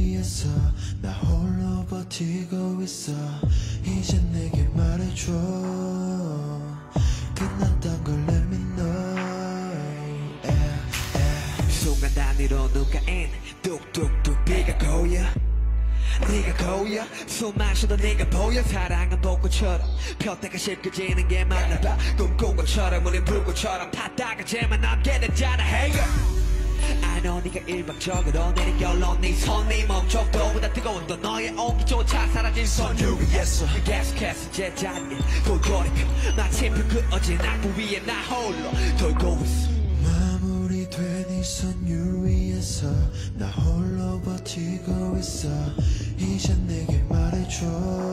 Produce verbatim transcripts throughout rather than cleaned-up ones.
위해서 나 홀로 버티고 있어. 이제 내게 말해줘. 끝났던 걸 let me know. yeah, yeah. 순간 단위로 눈가엔 뚝뚝뚝 비가 고여. 네가 고여 숨 마셔도 네가 보여. 사랑은 벚꽃처럼 폈다가 씻겨지는 게 맞나봐. 꿈꾼 것처럼 우린 불꽃처럼 탔다가 제만 남게 되잖아. Hey I know 네가 일방적으로 내린 결론. 네 손이 멈춰도보다 뜨거운 또 너의 온기조차 사라진 선율 위에서 계속해서 제자리에 돌고래표 마침표 그 어제 낙부 위에 나 홀로 돌고 있어. 마무리된 이 선율 위에서 나 홀로 버티고 있어. 이제 내게 말해줘.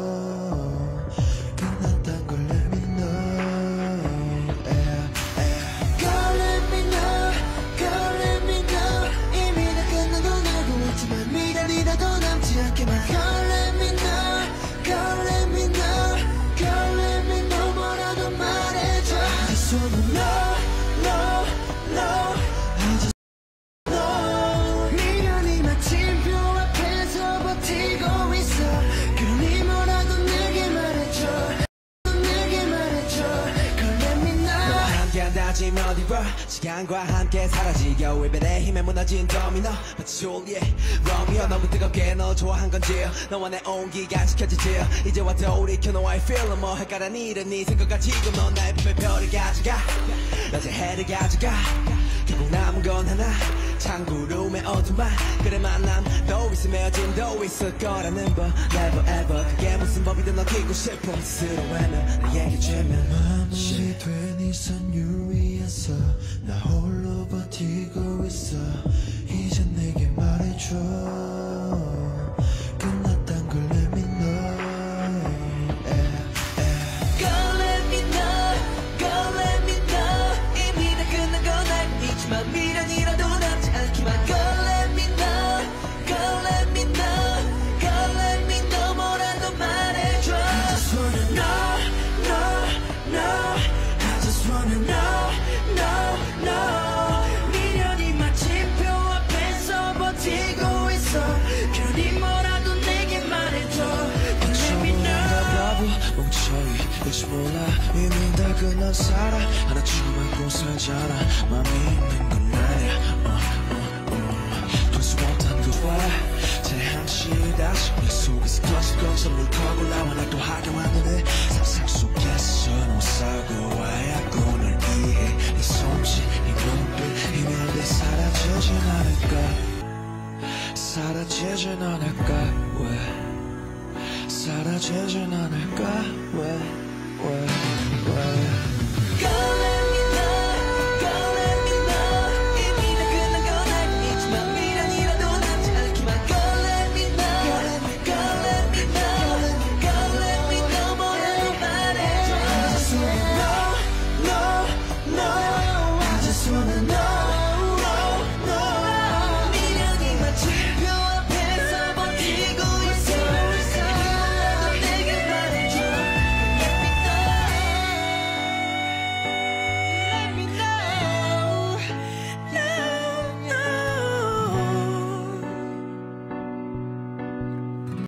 끝났단 걸 let me know. yeah, yeah. Girl let me know. Girl let me know. 이미 다 끝난 건 알고 있지만 미련이라도 남지 않게만. Girl let me know. Girl let me know. Girl let me know. 뭐라도 말해줘. I just wanna know. No, no, I just know. 미련이 마침표 앞에서 버티고 있어. 그러니 뭐라도 내게 말해줘. 내게 말해줘. Girl let me know. 너와 함께한다지면 어디 봐. 시간과 함께 사라지겨. 외변의 힘에 무너진 도미노. 마치 졸리에 로미오. 너무 뜨겁게 너 좋아한 건지 너와 내 온기가 지켜지지. 이제와 돌이켜 너와의 feel은 뭐 할까란 일은 네 생각과 지금 넌 나의 품에 별을 가져가. 낮에 해를 가져가. 결국 남은 건 하나. 창구룸의 어둠만. 그래 만남도 있음 헤어짐도 있을 거라는 법. Never ever 그게 무슨 법이든 어기고 싶어. 스스로에는 나에게 주면 마무리된 이 선율 위에서 나 홀로 버티고 있어. 이제 내게 말해줘. 끝났단 걸 let me know. yeah, yeah. Girl let me know. Girl let me know. 이미 다 끝난 건 알고 있지만 미련이라도 남지 않기만. Girl let me know. Girl let me know. Girl let me know. 뭐라도 말해줘. I just wanna know, know, know. I just wanna know, know, know. 미련이 마침표 앞에서 버티고 있어. 그러니 뭐라도 내게 말해줘. Let me know. 멍청이 혹시 몰라. 이미 다 끝난 사랑 하나쯤 안고 살잖아. 맘이 있는 건 아니야. 어, 어, 어. 풀 수 없단 그와 제한시 다시 내 속에서 터질 것처럼 울컥 올라와 날 또 하게 왔는데 상상 속에서 너무 사고와 약혼을 이해. 네 손짓 네 눈빛 이면 내 사라지진 않을까. 사라지진 않을까. 왜 사라지진 않을까. 왜 왜 왜 Girl